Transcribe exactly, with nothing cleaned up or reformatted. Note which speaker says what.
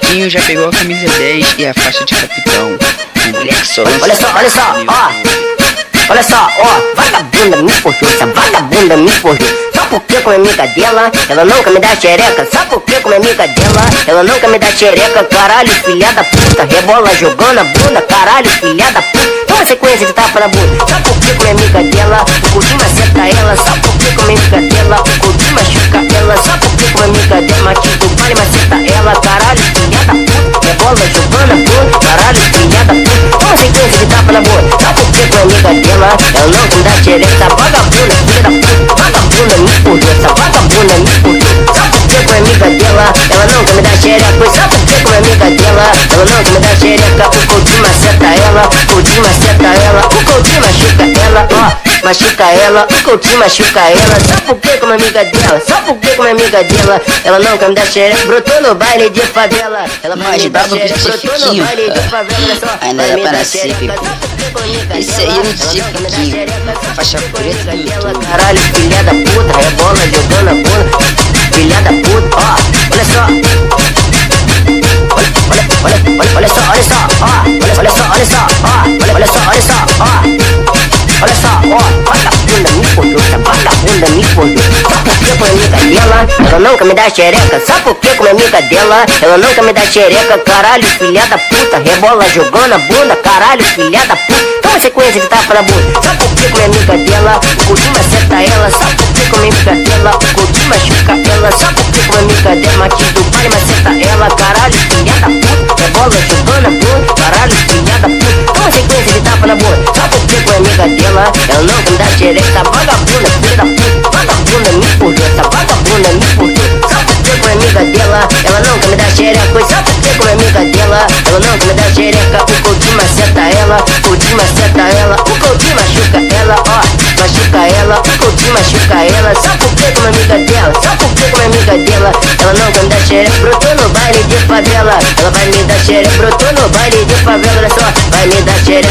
Speaker 1: Marquinho já pegou a camisa dez e a faixa de capitão. Moleque só.
Speaker 2: Olha só, olha só, ó. Olha só, ó. Vagabunda me forjou, essa vagabunda me forjou. Só porque com a amiga dela, ela nunca me dá xereca. Só porque com a amiga dela, ela nunca me dá xereca. Caralho, filha da puta, rebola jogando a bunda. Caralho, filha da puta, toma sequência de tapa na bunda. Só porque com a amiga dela, o Coutinho acerta ela. Só porque com a amiga dela, o Coutinho machuca ela. Só porque com a amiga dela, Marquinho do baile maceta ela. Caralho, filha da puta, rebola jogando a bunda. Caralho, filha da puta, toma sequência de tapa na bunda. Só porque com a amiga dela, ela nunca me dá xereca. Essa vagabunda, filha da puta, vagabunda me fudeu, essa vagabunda me fudeu. Só porque com a amiga dela, ela nunca me dá xereca. Pois só porque com a amiga dela, ela nunca me dá xereca. O Coutinho maceta ela, o Coutinho maceta ela, o Coutinho machuca ela, ó, machuca ela, o Coutinho machuca ela. Só porque com a amiga dela, só porque com a amiga dela, ela nunca me dá xereca. Brotou no baile de favela, ela vai me dar xereca. Brotou no baile de favela, olha só,
Speaker 1: ainda é para xereca. Esse aí no Tipiquinho, faixa preta do YouTube.
Speaker 2: Caralho, filha da puta, rebola jogando a bunda. Filha da puta, ó, olha só. Olha, olha, olha, olha, olha só, olha só, ó. Olha, olha só, olha só, ó. Olha, olha só, olha só, ó. Olha só, ó, vagabunda me forjou, essa vagabunda me forjou. Só porque com a amiga dela, ela nunca me dá xereca. Só porque com a amiga dela, ela nunca me dá xereca. Caralho, filha da puta, rebola jogando a bunda. Caralho, filha da puta, toma sequência de tapa na bunda. Só porque com a amiga dela, o Coutinho acerta ela. Só porque com a amiga dela, o Coutinho machuca ela. Só porque com a amiga dela, Marquinho do baile maceta ela. Caralho, filha da puta, rebola jogando a bunda. Caralho, filha da puta, toma sequência de tapa na bunda. Só porque com a amiga dela, ela nunca me dá xereca. Essa vagabunda, filha da puta, vagabunda me forjou, essa vagabunda me forjou. Só porque com a amiga dela, ela nunca me dá xereca. Pois só porque com a amiga dela, ela nunca me dá xereca. O Coutinho maceta ela, o Coutinho maceta ela, o Coutinho machuca ela, ó, machuca ela, o Coutinho machuca ela. Só porque com a amiga dela, só porque com a amiga dela, ela nunca me dá xereca. Brotou no baile de favela, ela vai me dar xereca. Brotou no baile de favela, olha só, vai me dar xereca.